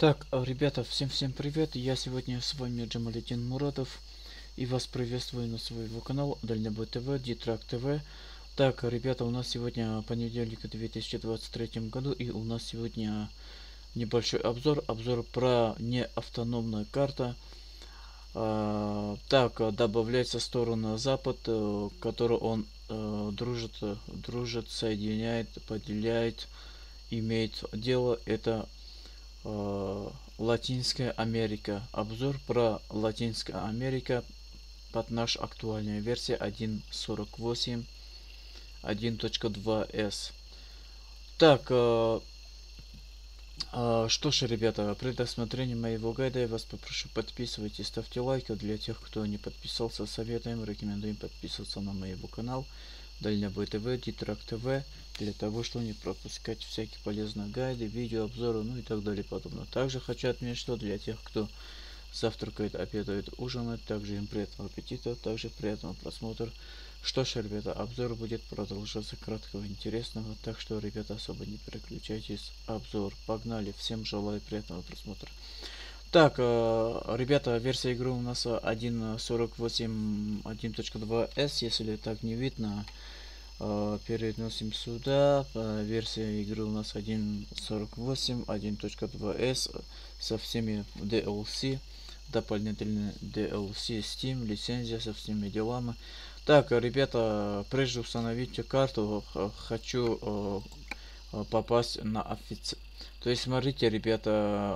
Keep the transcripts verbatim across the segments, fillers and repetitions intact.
Так, а, ребята, всем-всем привет! Я сегодня с вами Джамалетдин Муратов и вас приветствую на своего канала Дальнобой ТВ, Дитрак ТВ. Так, ребята, у нас сегодня понедельник в две тысячи двадцать третьем году, и у нас сегодня небольшой обзор, обзор про неавтономную карту. А, так, добавляется сторона Запад, э, которую он э, дружит, э, дружит, соединяет, поделяет, имеет дело. Это э, Латинская Америка. Обзор про Латинская Америка под наш актуальная версия один точка сорок восемь один точка два эс. Так, э, э, что ж, ребята, при досмотрении моего гайда я вас попрошу, подписывайтесь, ставьте лайки. Для тех, кто не подписался, советуем, рекомендуем подписываться на моего канал Дальнобой ТВ, Дитрак ТВ, для того, чтобы не пропускать всякие полезные гайды, видео, обзоры, ну и так далее и подобное. Также хочу отметить, что для тех, кто завтракает, обедает, ужинает, также им приятного аппетита, также приятного просмотра. Что ж, ребята, обзор будет продолжаться краткого, интересного, так что, ребята, особо не переключайтесь. Обзор, погнали, всем желаю приятного просмотра. Так, э, ребята, версия игры у нас один точка сорок восемь один точка два эс, если так не видно, э, переносим сюда. Э, версия игры у нас один точка сорок восемь один точка два эс со всеми ди эл си, дополнительные ди эл си, Steam, лицензия со всеми делами. Так, ребята, прежде установить карту, хочу э, попасть на офици... То есть, смотрите, ребята,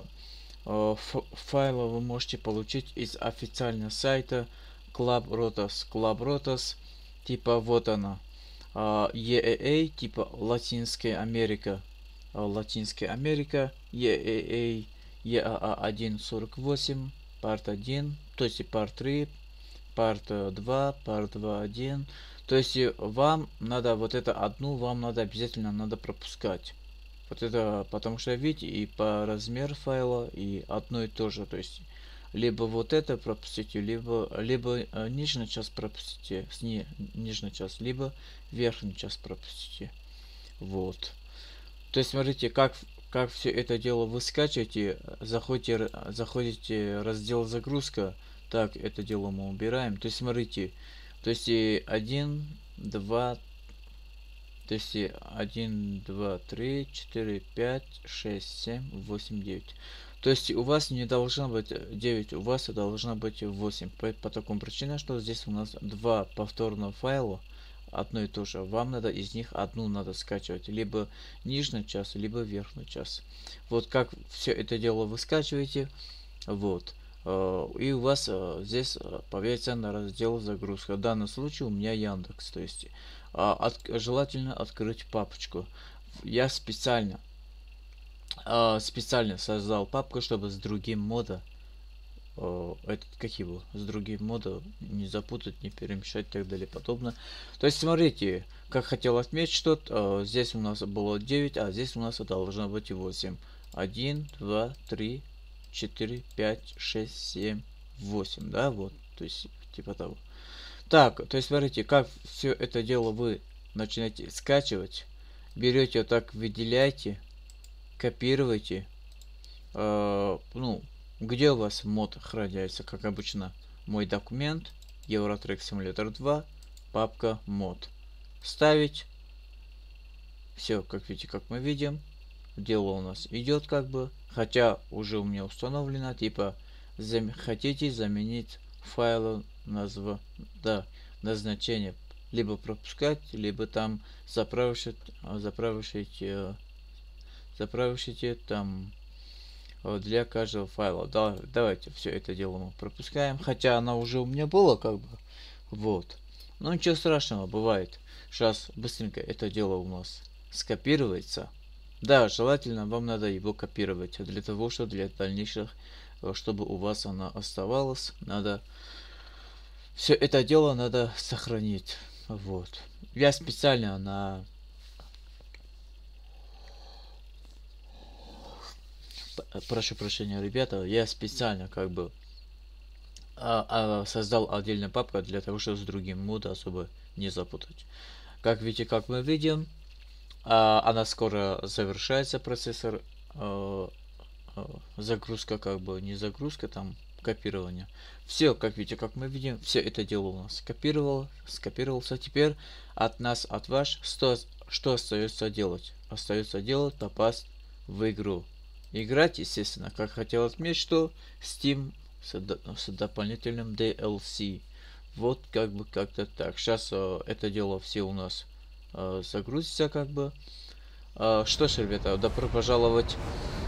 файлы вы можете получить из официального сайта Club Rotas. Club Rotas, типа вот она, и эй эй, типа Латинская Америка, Латинская Америка, и эй эй, и эй эй один точка сорок восемь, парт один, то есть парт три, парт два, парт два точка один. То есть вам надо вот это одну, вам надо обязательно надо пропускать. Вот это, потому что видите, и по размеру файла, и одно и то же. То есть, либо вот это пропустите, либо, либо э, нижний часть пропустите, с ни, нижний часть, либо верхний часть пропустите. Вот. То есть, смотрите, как, как все это дело вы скачиваете, заходите, заходите в раздел загрузка. Так, это дело мы убираем. То есть, смотрите, то есть один, два, то есть один, два, три, четыре, пять, шесть, семь, восемь, девять. То есть у вас не должно быть девять, у вас должно быть восемь. По, по такому причине, что здесь у нас два повторных файла, одно и то же. Вам надо из них одну надо скачивать. Либо нижний час, либо верхний час. Вот как все это дело вы скачиваете. Вот. И у вас здесь появится на раздел загрузка. В данном случае у меня Яндекс. То есть от, желательно открыть папочку. Я специально специально создал папку, чтобы с другим модом этот как его с другим модом не запутать, не перемешать и так далее подобное. То есть смотрите, как хотел отметить, что здесь у нас было девять, а здесь у нас должно быть восемь. один, два, три, четыре, пять, шесть, семь, восемь, да, вот, то есть типа того. Так, то есть смотрите, как все это дело вы начинаете скачивать, берете вот так, выделяете, копируете, э, ну, где у вас мод хранится, как обычно, мой документ, Eurotrack Simulator два, папка мод, ставить, все, как видите, как мы видим, дело у нас идет как бы, хотя уже у меня установлено, типа, зам хотите заменить файлы назва, да, назначение, либо пропускать, либо там заправить, заправить, заправить там для каждого файла. Да, давайте все это дело мы пропускаем, хотя она уже у меня была как бы, вот. Но ничего страшного, бывает. Сейчас быстренько это дело у нас скопируется. Да, желательно вам надо его копировать для того, что для дальнейших, чтобы у вас она оставалась, надо все это дело надо сохранить. Вот. Я специально на прошу прощения, ребята, я специально как бы а, а, создал отдельную папку для того, чтобы с другим модом особо не запутать. Как видите, как мы видим, а, она скоро завершается, процессор. А, э, загрузка, как бы не загрузка, там копирование. Все, как видите, как мы видим, все это дело у нас скопировало, скопировался. Теперь от нас, от вас, что, что остается делать? Остается делать попасть в игру. Играть, естественно, как хотел отметить, что Steam с, с дополнительным ди эл си. Вот как бы как-то так. Сейчас э, это дело все у нас э, загрузится, как бы. Э, что ж, ребята, добро пожаловать.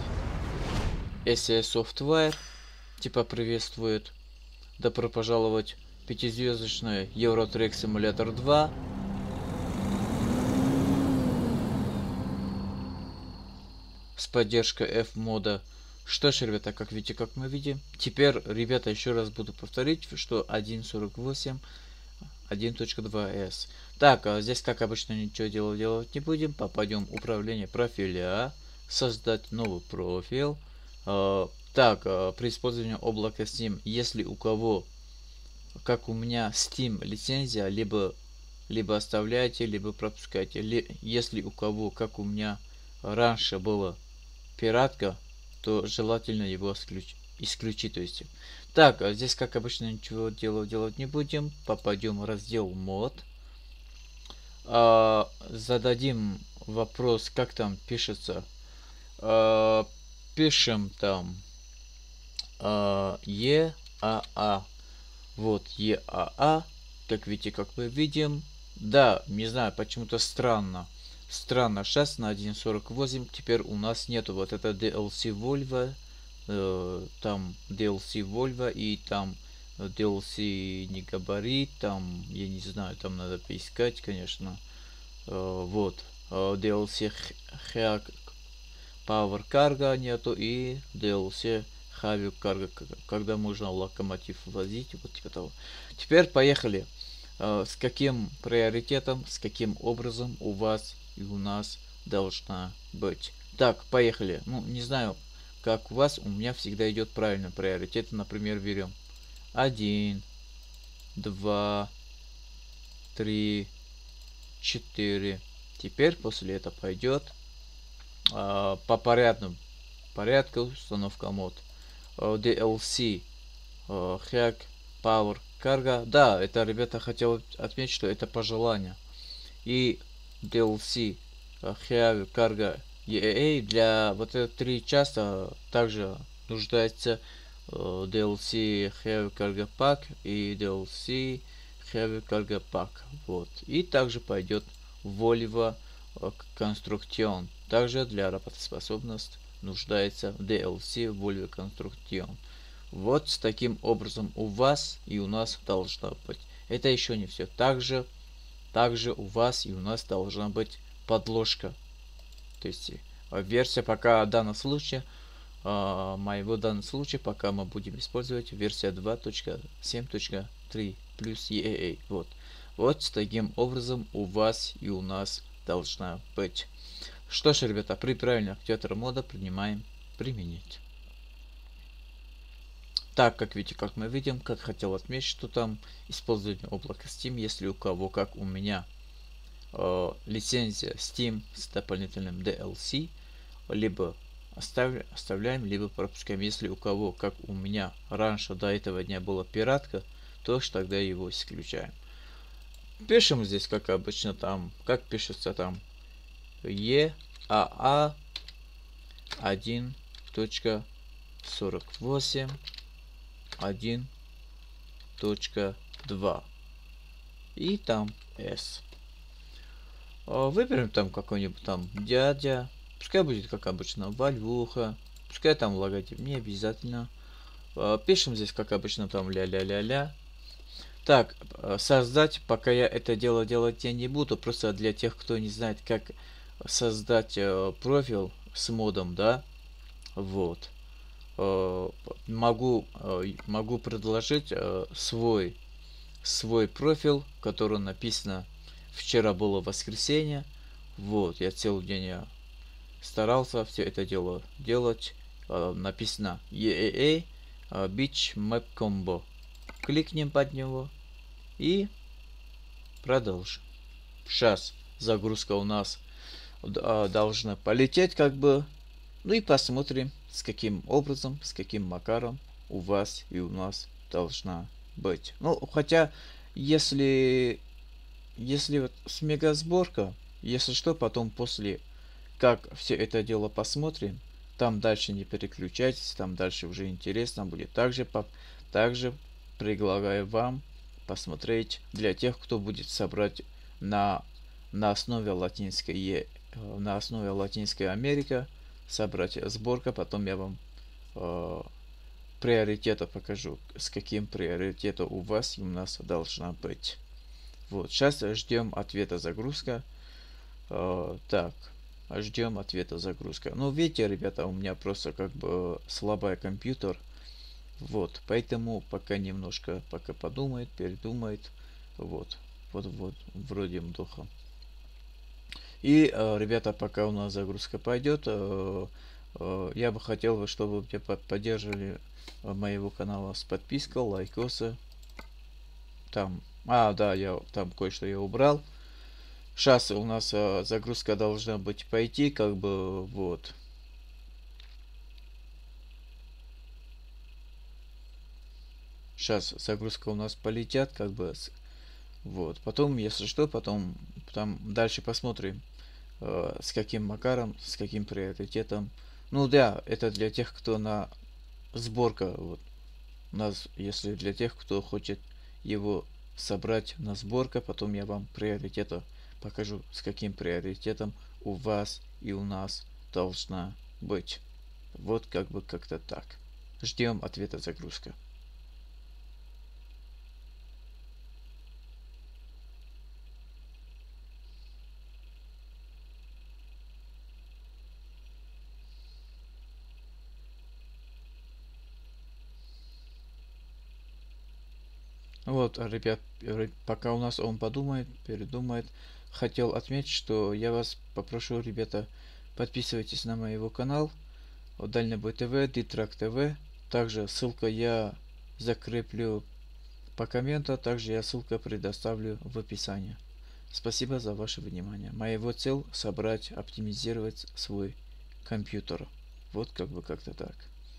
эс эс Software типа приветствует. Добро пожаловать пятизвездочный Euro Truck Simulator два. С поддержкой F-мода. Что ж, ребята, как видите, как мы видим. Теперь, ребята, еще раз буду повторить, что один сорок восемь один точка два эс. Так, а здесь, как обычно, ничего делать, делать не будем. Попадем в управление профиля. Создать новый профиль. А, так, а, при использовании облака Steam, если у кого, как у меня, Steam лицензия, либо, либо оставляйте, либо пропускайте. Ли, если у кого, как у меня, раньше было пиратка, то желательно его исключ, исключить. То есть. Так, а здесь, как обычно, ничего делать, делать не будем. Попадем в раздел мод. А, зададим вопрос, как там пишется. А, пишем там а, и а а. Вот и а а. Как видите, как мы видим. Да, не знаю, почему-то странно. Странно, сейчас на один сорок восемь теперь у нас нету вот это ди эл си Volvo, э, там ди эл си Volvo и там ди эл си не габарит, там, я не знаю, там надо поискать, конечно. Э, вот, э, ди эл си Power Cargo нету и ди эл си Heavy Cargo, когда можно локомотив возить, вот типа того. Теперь поехали. Э, с каким приоритетом, с каким образом у вас и у нас должна быть. Так, поехали. Ну, не знаю, как у вас, у меня всегда идет правильно приоритет. Например, берем один, два, три, четыре. Теперь после этого пойдет э, по порядному порядку установка мод. Э, ди эл си э, Hack Power Cargo. Да, это, ребята, хотел отметить, что это по желанию. И ди эл си Heavy Cargo и эй эй для вот этих три часто также нуждается uh, ди эл си Heavy Cargo Pack и ди эл си Heavy Cargo Pack. Вот. И также пойдет Volvo Construction. Также для работоспособности нуждается ди эл си Volvo Construction. Вот с таким образом у вас и у нас должна быть. Это еще не все. Также Также у вас и у нас должна быть подложка. То есть версия пока в данном случае, э, моего данного случая, пока мы будем использовать версия два точка семь точка три плюс и эй эй. Вот. Вот с таким образом у вас и у нас должна быть. Что ж, ребята, при правильном активаторе мода принимаем применить. Так, как видите, как мы видим, как хотел отметить, что там использование облака Steam, если у кого, как у меня, э, лицензия Steam с дополнительным ди эл си, либо оставля, оставляем, либо пропускаем. Если у кого, как у меня, раньше до этого дня была пиратка, то ж тогда его исключаем. Пишем здесь, как обычно, там, как пишется там, и а а один точка сорок восемь один точка два и там S. Выберем там какой-нибудь там дядя, пускай будет как обычно Валюха, пускай там логотип, не обязательно. Пишем здесь как обычно там ля-ля-ля-ля. Так, создать, пока я это дело делать я не буду, просто для тех, кто не знает, как создать профиль с модом, да, вот. Могу, могу предложить свой, свой профиль, который написано вчера было воскресенье. Вот, я целый день я старался все это дело делать. Написано и эй эй Beach Map Combo. Кликнем под него и продолжим. Сейчас загрузка у нас должна полететь как бы. Ну и посмотрим, с каким образом, с каким макаром у вас и у нас должна быть. Ну, хотя, если, если вот с мегасборка, если что, потом после, как все это дело посмотрим, там дальше не переключайтесь, там дальше уже интересно будет. Также, по, также предлагаю вам посмотреть для тех, кто будет собрать на, на основе латинской, е- э, на основе Латинской Америки, собрать сборка, потом я вам э, приоритета покажу, с каким приоритетом у вас и у нас должна быть. Вот, сейчас ждем ответа загрузка. Э, так, ждем ответа загрузка. Ну, видите, ребята, у меня просто как бы слабый компьютер. Вот, поэтому пока немножко, пока подумает, передумает. Вот, вот, вот, вроде духа. И, э, ребята, пока у нас загрузка пойдет, э, э, я бы хотел, чтобы вы меня поддерживали моего канала с подпиской, лайкосы. Там, а, да, я там кое-что я убрал. Сейчас у нас э, загрузка должна быть пойти, как бы, вот. Сейчас загрузка у нас полетят, как бы, вот. Потом, если что, потом там дальше посмотрим, э, с каким макаром, с каким приоритетом. Ну да, это для тех, кто на сборка, вот. У нас, если для тех, кто хочет его собрать на сборка, потом я вам приоритета покажу, с каким приоритетом у вас и у нас должна быть. Вот как бы как-то так. Ждем ответа загрузка. Вот, ребят, пока у нас он подумает, передумает, хотел отметить, что я вас попрошу, ребята, подписывайтесь на моего канал, Дальнобой ТВ, Дитрак ТВ. Также ссылка я закреплю по комменту, также я ссылку предоставлю в описании. Спасибо за ваше внимание. Моя цель собрать, оптимизировать свой компьютер. Вот как бы как-то так.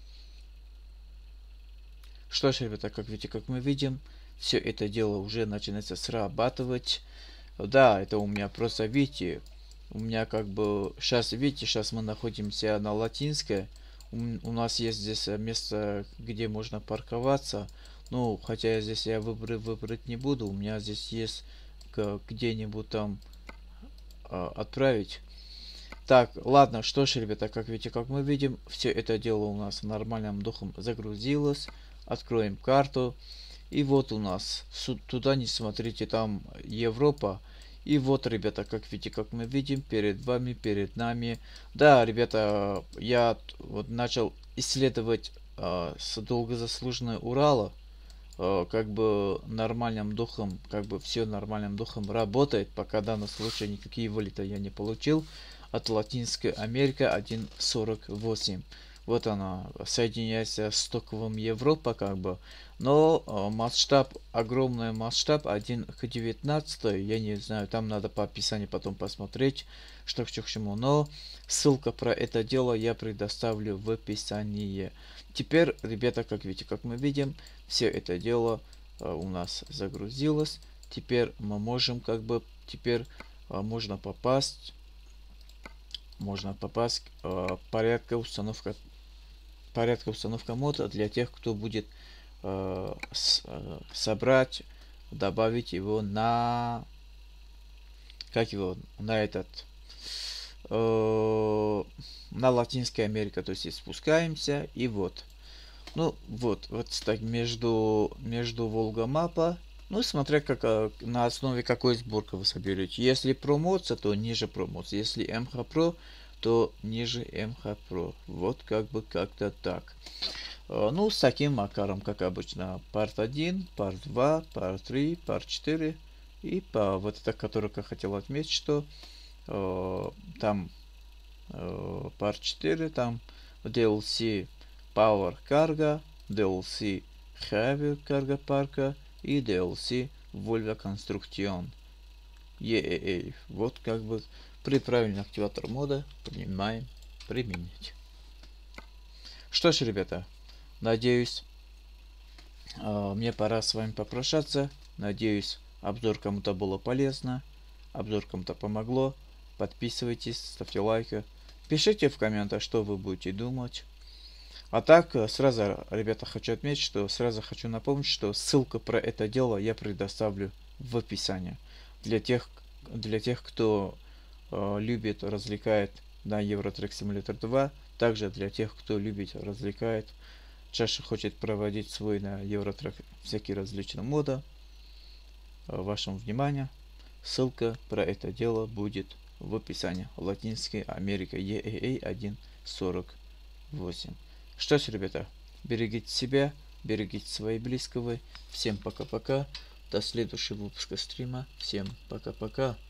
Что ж, ребята, как видите, как мы видим, все это дело уже начинается срабатывать. Да, это у меня просто, видите, у меня как бы, сейчас, видите, сейчас мы находимся на Латинской. У, у нас есть здесь место, где можно парковаться. Ну, хотя я здесь я выбрать, выбрать не буду. У меня здесь есть где-нибудь там а, отправить. Так, ладно, что ж, ребята, как видите, как мы видим, все это дело у нас нормальным духом загрузилось. Откроем карту. И вот у нас, туда не смотрите, там Европа. И вот, ребята, как видите, как мы видим, перед вами, перед нами. Да, ребята, я вот начал исследовать э, с долгозаслуженной Урала. Э, как бы нормальным духом, как бы все нормальным духом работает. Пока в данном случае никакие вылеты я не получил. От Латинской Америки один сорок восемь. Вот она, соединяется с токовым Европа, как бы. Но э, масштаб, огромный масштаб, один к девятнадцати, я не знаю, там надо по описанию потом посмотреть, что к чему. Но ссылка про это дело я предоставлю в описании. Теперь, ребята, как видите, как мы видим, все это дело э, у нас загрузилось. Теперь мы можем, как бы, теперь э, можно попасть, можно попасть э, порядка установка, порядка установка мода для тех, кто будет э, с, э, собрать, добавить его на, как его, на этот, э, на Латинской Америке, то есть спускаемся и вот. Ну, вот, вот так между, между Волга-мапа, ну, смотря как, на основе какой сборки вы соберете. Если промоция, то ниже промоции. Если эм эйч Pro, то ниже эм эйч Pro. Вот как бы как-то так. Ну, с таким макаром, как обычно. Part один, Part два, Part три, Part четыре. И по вот это, который я хотел отметить, что э, там э, Part четыре, там ди эл си Power Cargo, ди эл си Heavy Cargo Parka и ди эл си Volvo Construction. и эй эй. Вот как бы при правильном активатор мода принимаем применить. Что ж, ребята, надеюсь, э, мне пора с вами попрощаться. Надеюсь, обзор кому-то было полезно, обзор кому-то помогло. Подписывайтесь, ставьте лайки, пишите в комментах, что вы будете думать. А так, сразу, ребята, хочу отметить, что сразу хочу напомнить, что ссылку про это дело я предоставлю в описании. Для тех, для тех, кто э, любит, развлекает на Euro Truck Simulator два, также для тех, кто любит, развлекает, чаще хочет проводить свой на Euro Truck всякие различные моды. Э, вашему вниманию, ссылка про это дело будет в описании. Латинская Америка и и а один сорок восемь. Что ж, ребята, берегите себя, берегите своих близких. Всем пока-пока. До следующего выпуска стрима. Всем пока-пока.